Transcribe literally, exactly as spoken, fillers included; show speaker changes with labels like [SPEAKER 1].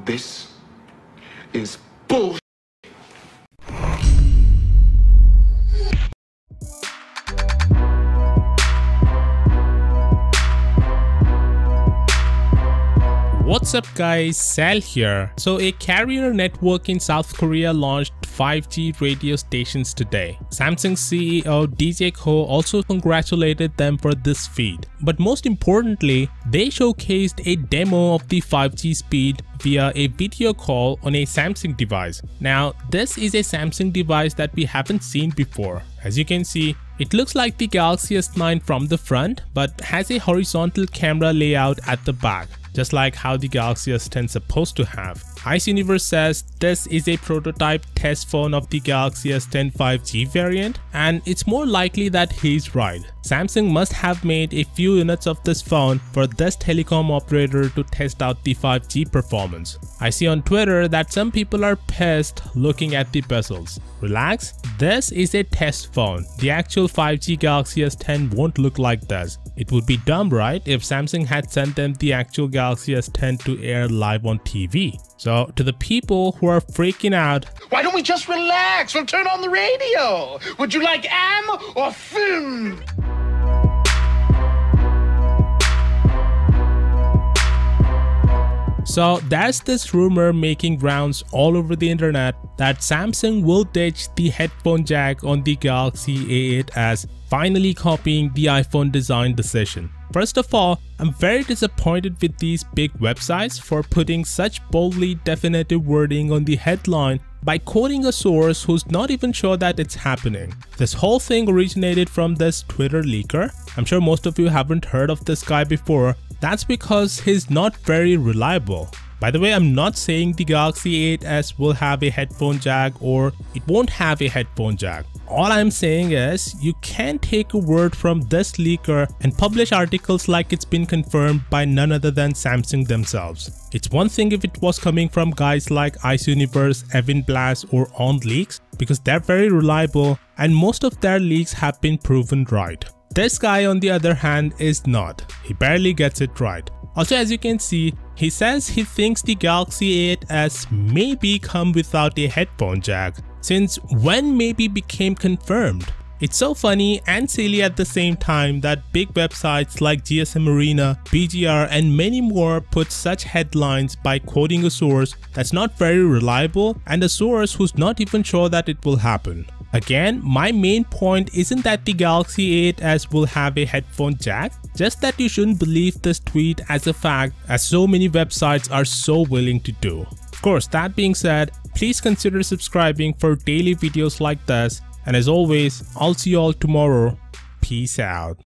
[SPEAKER 1] This is bullshit.
[SPEAKER 2] What's up guys, Sal here. So a carrier network in South Korea launched five G radio stations today. Samsung C E O D J Ko also congratulated them for this feat. But most importantly, they showcased a demo of the five G speed via a video call on a Samsung device. Now this is a Samsung device that we haven't seen before. As you can see, it looks like the Galaxy S nine from the front but has a horizontal camera layout at the back, just like how the Galaxy S ten is supposed to have. IceUniverse says this is a prototype test phone of the Galaxy S ten five G variant, and it's more likely that he's right. Samsung must have made a few units of this phone for this telecom operator to test out the five G performance. I see on Twitter that some people are pissed looking at the bezels. Relax, this is a test phone. The actual five G Galaxy S ten won't look like this. It would be dumb, right, if Samsung had sent them the actual Galaxy S ten to air live on T V. So to the people who are freaking out,
[SPEAKER 3] why don't we just relax? We'll turn on the radio. Would you like am or film?
[SPEAKER 2] So there's this rumor making rounds all over the internet that Samsung will ditch the headphone jack on the Galaxy A eight S, finally copying the iPhone design decision. First of all, I'm very disappointed with these big websites for putting such boldly definitive wording on the headline by quoting a source who's not even sure that it's happening. This whole thing originated from this Twitter leaker. I'm sure most of you haven't heard of this guy before. That's because he's not very reliable. By the way, I'm not saying the Galaxy A eight S will have a headphone jack or it won't have a headphone jack. All I'm saying is you can't take a word from this leaker and publish articles like it's been confirmed by none other than Samsung themselves. It's one thing if it was coming from guys like IceUniverse, Evan Blass or On Leaks, because they're very reliable and most of their leaks have been proven right. This guy on the other hand is not. He barely gets it right. Also, as you can see, he says he thinks the Galaxy A eight S maybe come without a headphone jack, since when maybe became confirmed. It's so funny and silly at the same time that big websites like G S M Arena, B G R and many more put such headlines by quoting a source that's not very reliable and a source who's not even sure that it will happen. Again, my main point isn't that the Galaxy A eight S will have a headphone jack, just that you shouldn't believe this tweet as a fact, as so many websites are so willing to do. Of course, that being said, please consider subscribing for daily videos like this, and as always, I'll see you all tomorrow. Peace out.